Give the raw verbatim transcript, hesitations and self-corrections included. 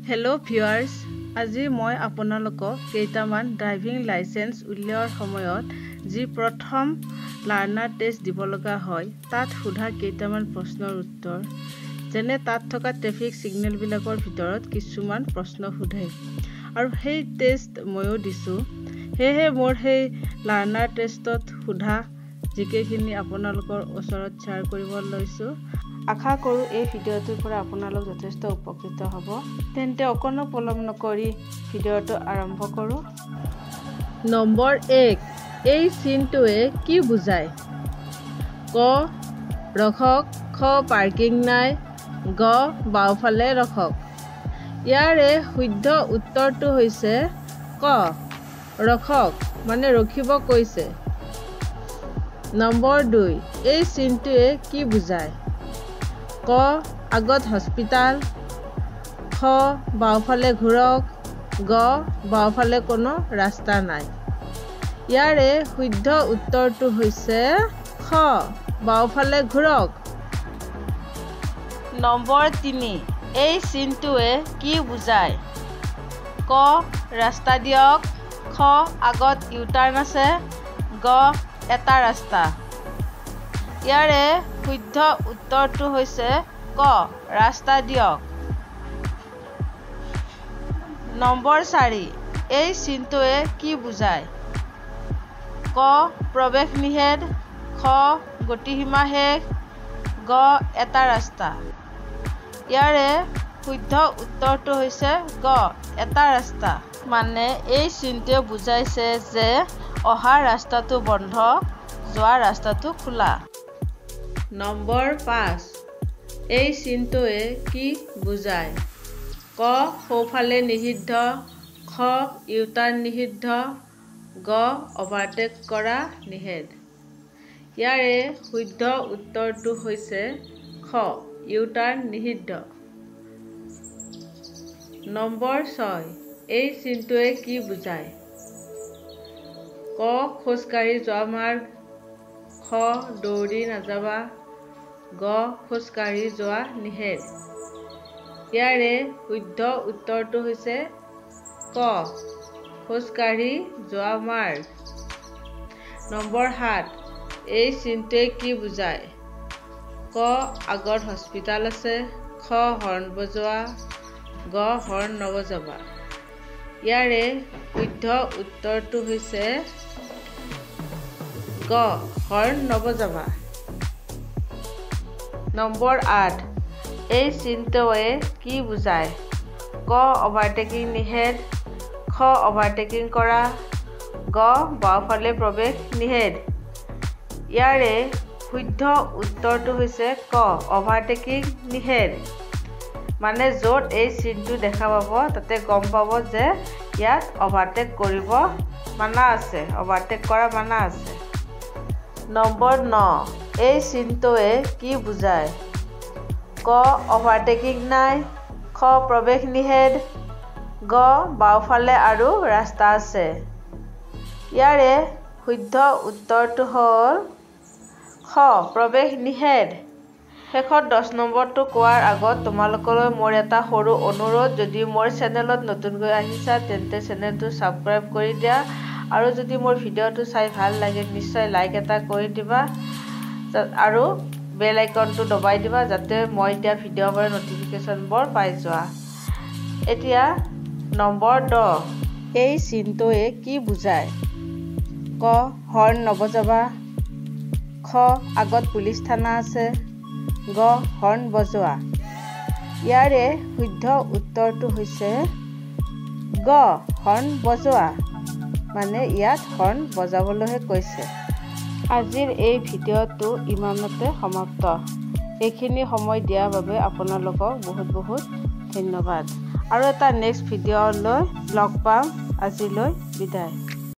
Hello viewers, আজি মই আপোনালোকক কেইটামান ড্ৰাইভিং লাইসেন্স উলিওৱাৰ সময়ত যি প্ৰথম লাৰ্নাৰ টেষ্ট দিব লগা হয় তাত সোধা কেইটামান প্ৰশ্নৰ উত্তৰ যেনে তাত থকা ট্ৰাফিক সিগনেল বিলাকৰ ভিতৰত কিছুমান প্ৰশ্ন সোধে আৰু সেই টেষ্ট ময়ো দিছো হেহে মোৰ সেই লাৰ্নাৰ টেষ্টত সোধা জিকেখিনি আপোনালোকৰ ওচৰত শ্বেয়াৰ কৰিব লৈছো আশা কৰো এই ভিডিওটোৰ পৰা আপোনালোক যথেষ্ট উপকৃত হ'ব তেন্তে অকনো পলম নকৰি ভিডিওটো আৰম্ভ কৰো নম্বৰ এক এই চিনটোৱে কি বুজায় ক ৰখক খ পাৰ্কিং নাই গ বাওফালে ৰখক ইয়াৰে শুদ্ধ উত্তৰটো হৈছে ক ৰখক মানে ৰখিব কৈছে নম্বৰ দুই এই চিনটোৱে কি বুজায় ক আগত হস্পিটাল খ বাওফালে ঘূৰক গ বাওফালে কোনো ৰাস্তা নাই ইয়াৰে শুদ্ধ উত্তৰটো হৈছে খ বাওফালে ঘূৰক নম্বৰ তিনি এই চিনটোৱে কি বুজায় ক ৰাস্তা দিয়ক খ আগত ইউটাৰ্ণ আছে গ এটা ৰাস্তা ইয়াৰে শুদ্ধ উত্তৰটো হৈছে ক ৰাস্তা দিয়ক নম্বৰ চাৰি এই চিনটোৱে কি বুজায় ক প্ৰৱেশ নিষেধ খ গতিসীমা শেষ গ এটা ৰাস্তা ইয়াৰে শুদ্ধ উত্তৰটো হৈছে গ এটা ৰাস্তা মানে এই চিনটোৱে বুজাইছে যে অহা ৰাস্তাটো বন্ধ যোৱা ৰাস্তাটো খোলা নম্বৰ পাঁচ এই চিনটোৱে কি বুজায় ক সোঁফালে নিষিদ্ধ খ ইউটাৰ্ণ নিষিদ্ধ গ অভাৰটেক কৰা নিষেধ ইয়াৰে শুদ্ধ উত্তৰটো হৈছে খ ইউটাৰ্ণ নিষিদ্ধ নম্বৰ ছয় এই চিনটোৱে কি বুজায় ক খোজকাঢ়ি যোৱা মাৰ্গ খ দৌৰি নাযাবা গ খোজকাঢ়ি যোৱা নিষেধ ইয়াৰে শুদ্ধ উত্তৰটো হৈছে ক খোজকাঢ়ি যোৱা মাৰ্গ নম্বৰ সাত এই চিনটোৱে কি বুজায় ক আগত হস্পিটাল আছে খ হৰ্ণ বজোৱা গ হৰ্ণ নবজাবা ইয়াৰে শুদ্ধ উত্তৰটো হৈছে গ হৰ্ণ নবজাবা নম্বৰ আঠ এই চিনটোৱে কি বুজায় ক অভাৰটেকিং নিষেধ খ অভাৰটেকিং কৰা গ বাওঁফালে প্ৰৱেশ নিষেধ ইয়াৰে শুদ্ধ উত্তৰটো হৈছে ক অভাৰটেকিং নিষেধ মানে য'ত এই চিনটো দেখা পাব তাতে গম পাব যে ইয়াত অভাৰটেক কৰিব মানা আছে অভাৰটেক কৰা মানা আছে নম্বৰ ন এই চিনটোৱে কি বুজায় ক অভাৰটেকিং নাই খ প্ৰৱেশ নিষেধ গ বাওঁফালে আৰু ৰাস্তা আছে ইয়াৰে শুদ্ধ উত্তৰটো হ'ল খ প্ৰৱেশ নিষেধ শেষত দহ নম্বৰটো কোৱাৰ আগত তোমালোকলৈ মোৰ এটা সৰু অনুৰোধ যদি মোৰ চেনেলত নতুনকৈ আহিছা তেন্তে চেনেলটো ছাবস্ক্ৰাইব কৰি দিয়া আৰু যদি মোৰ ভিডিঅ'টো চাই ভাল লাগে নিশ্চয় লাইক এটা কৰি দিবা আৰু বেল আইকনটো দবাই দিবা যাতে মই দিয়া ভিডিঅ'বোৰৰ নটিফিকেশ্যনবোৰ পাই যোৱা এতিয়া নম্বৰ দহ এই চিনটোৱে কি বুজায় ক হৰ্ণ নবজাবা খ আগত পুলিচ থানা আছে গ হৰ্ণ বজোৱা ইয়াৰে শুদ্ধ উত্তৰটো হৈছে গ হৰ্ণ বজোৱা মানে ইয়াত হৰ্ণ বজাবলৈহে কৈছে আজিৰ এই ভিডিঅ'টো ইমানতে সমাপ্ত এইখিনি সময় দিয়াৰ বাবে আপোনালোকক বহুত বহুত ধন্যবাদ আৰু এটা নেক্সট ভিডিঅ'লৈ লগ পাম আজিলৈ বিদায়